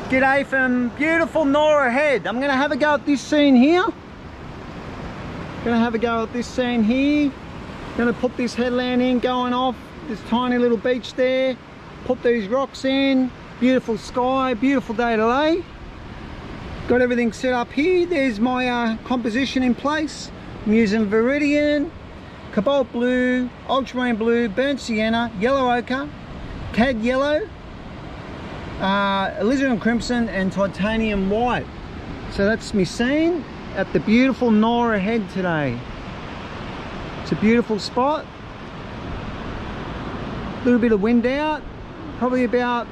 G'day from beautiful Norah Head. I'm going to have a go at this scene here. Going to put this headland in, going off this tiny little beach there. Put these rocks in. Beautiful sky, beautiful day today. Got everything set up here. There's my composition in place. I'm using Viridian, Cobalt Blue, Ultramarine Blue, Burnt Sienna, Yellow Ochre, Cad Yellow, Alizarin Crimson and Titanium White. So that's me scene at the beautiful Norah Head today. It's a beautiful spot. A little bit of wind out, probably about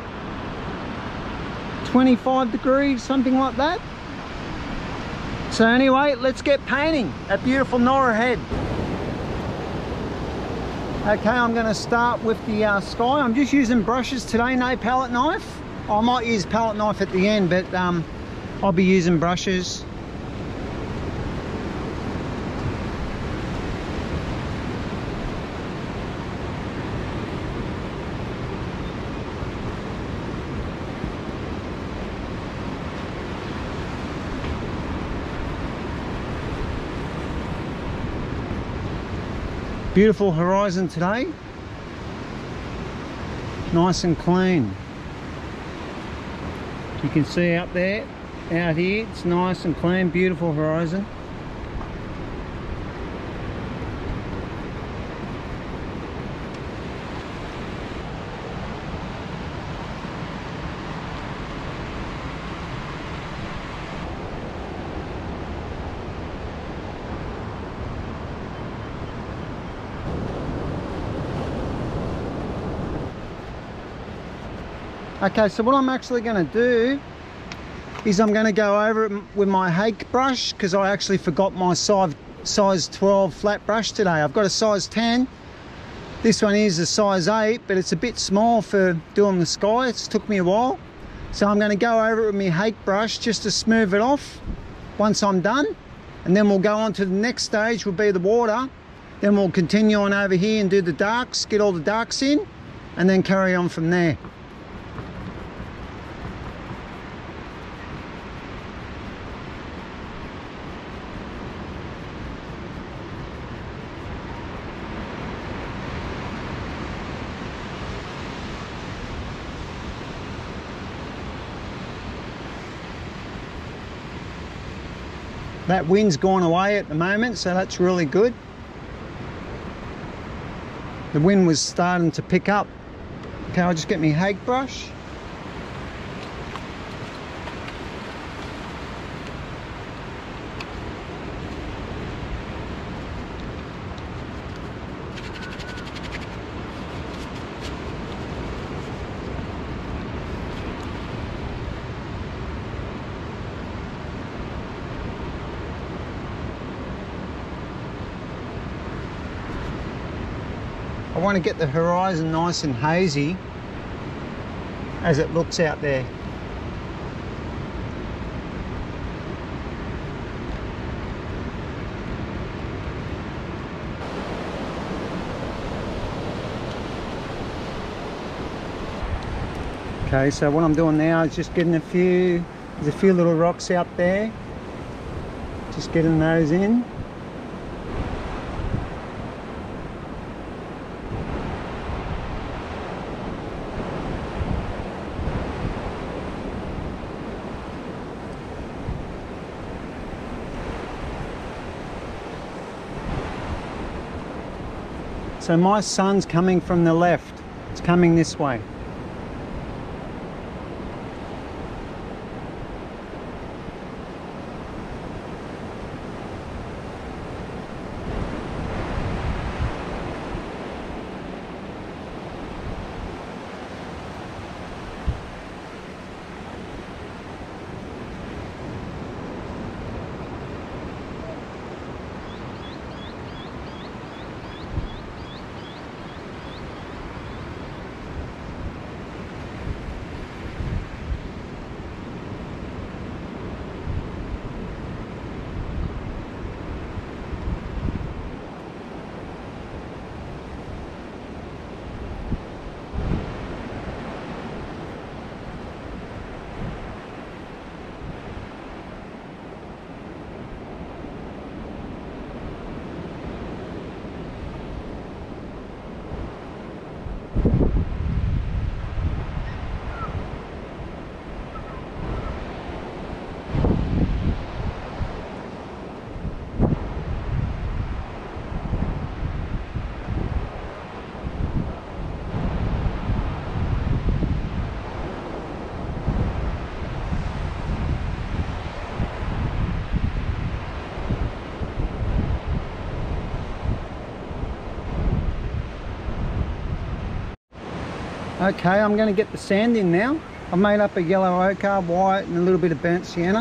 25 degrees, something like that. So anyway, let's get painting at beautiful Norah Head. Okay, I'm going to start with the sky. I'm just using brushes today, no palette knife. I might use palette knife at the end, but I'll be using brushes. Beautiful horizon today, nice and clean. You can see out there, out here, it's nice and clean, beautiful horizon. Okay, so what I'm actually going to do is I'm going to go over it with my hake brush, because I actually forgot my size 12 flat brush today. I've got a size 10. This one is a size 8, but it's a bit small for doing the sky. It's took me a while. So I'm going to go over it with my hake brush just to smooth it off once I'm done. And then we'll go on to the next stage, will be the water. Then we'll continue on over here and do the darks, get all the darks in, and then carry on from there. That wind's gone away at the moment, so that's really good. The wind was starting to pick up. Okay, I'll just get my hake brush. I want to get the horizon nice and hazy as it looks out there. Okay, so what I'm doing now is just getting there's a few little rocks out there. Just getting those in. So my sun's coming from the left. It's coming this way. Okay, I'm going to get the sand in now. I've made up a yellow ochre, white and a little bit of burnt sienna.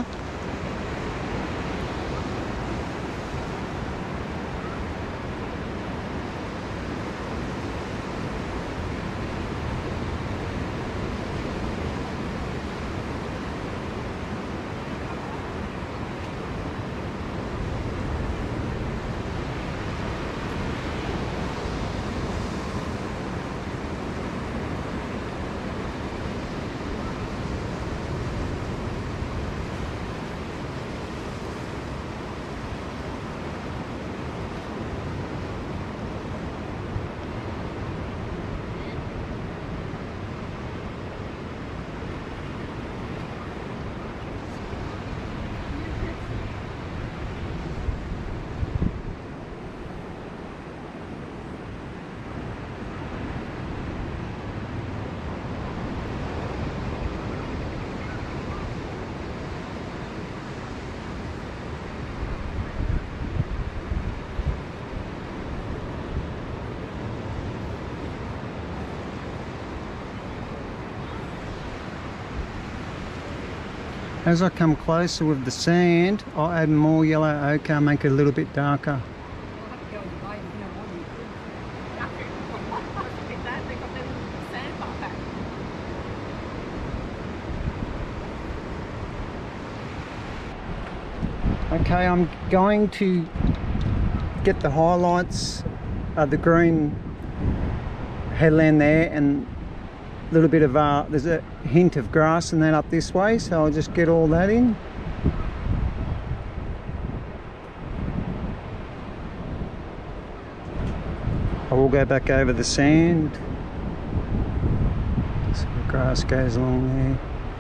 As I come closer with the sand, I'll add more yellow ochre, make it a little bit darker. Okay, I'm going to get the highlights of the green headland there, and a little bit of there's a hint of grass and that up this way, so I'll just get all that in. I will go back over the sand so the grass goes along there.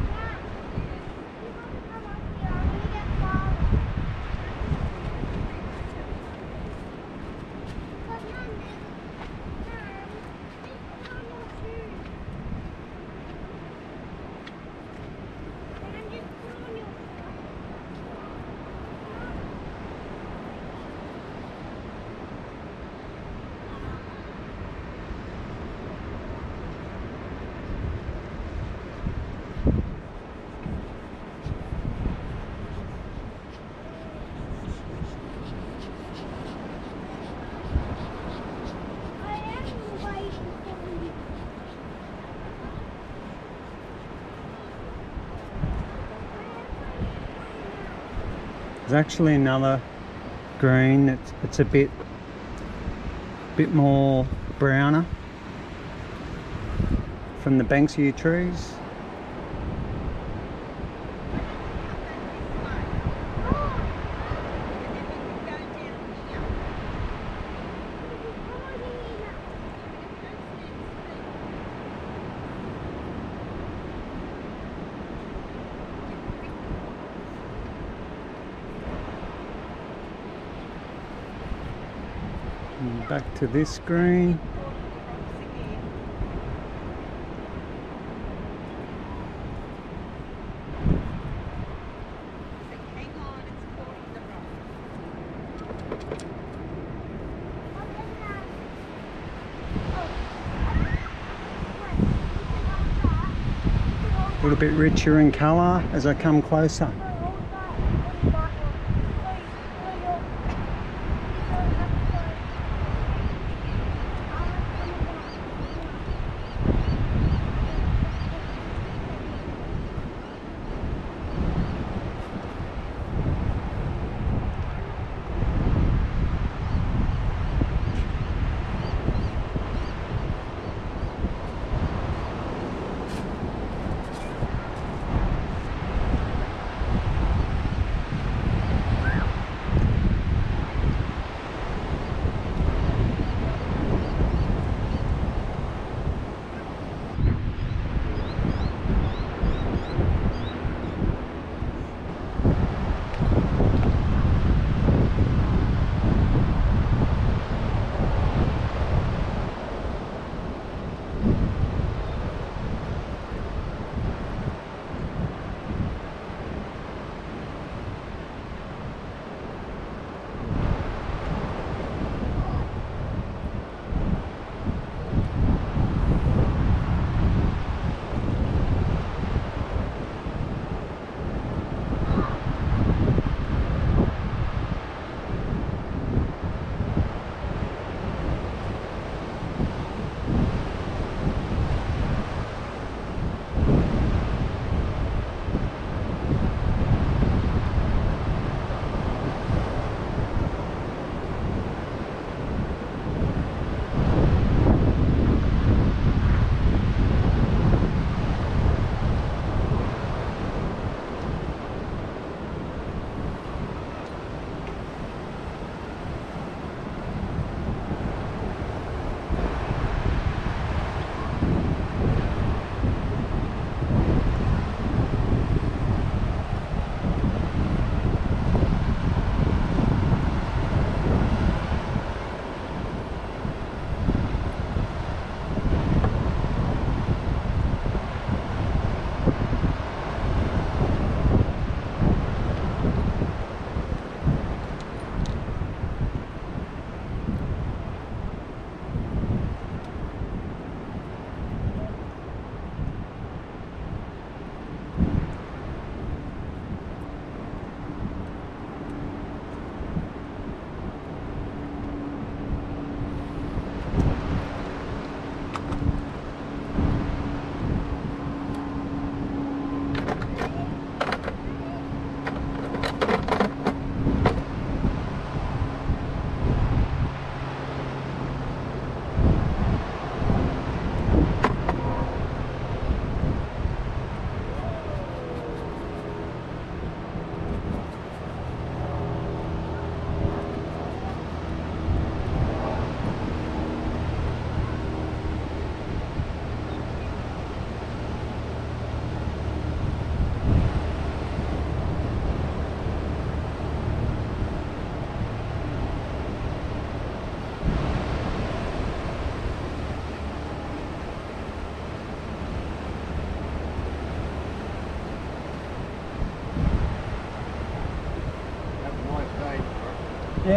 There's actually another green. It's a bit more browner from the Banksia trees. And back to this green. A little bit richer in colour as I come closer.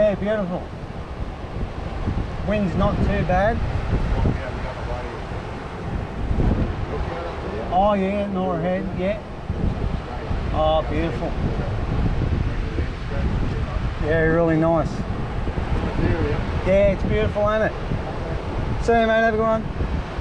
Yeah, beautiful. Wind's not too bad. Oh yeah, Norah Head, yeah. Oh, beautiful. Yeah, really nice. Yeah, it's beautiful, ain't it? See you, mate. Have a good one.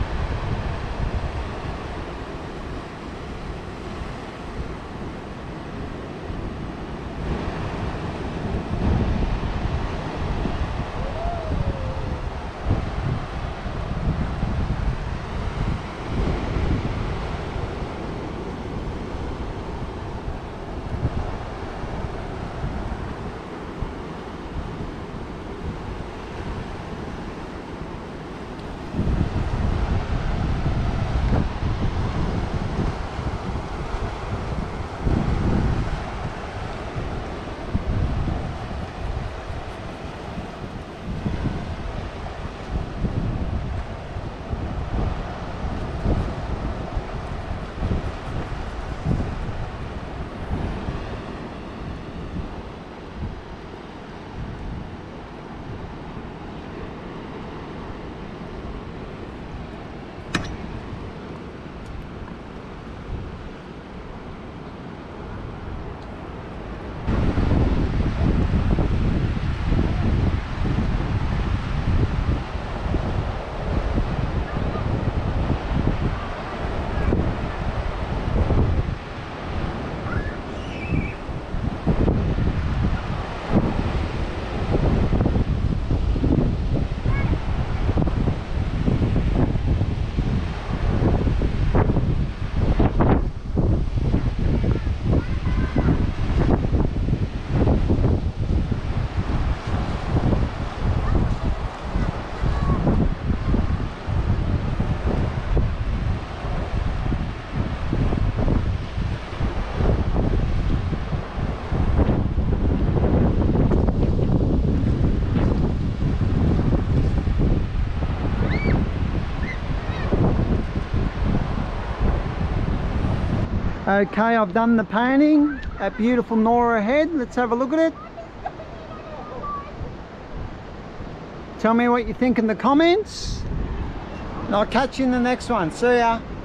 Okay, I've done the painting at beautiful Norah Head. Let's have a look at it. Tell me what you think in the comments. And I'll catch you in the next one. See ya.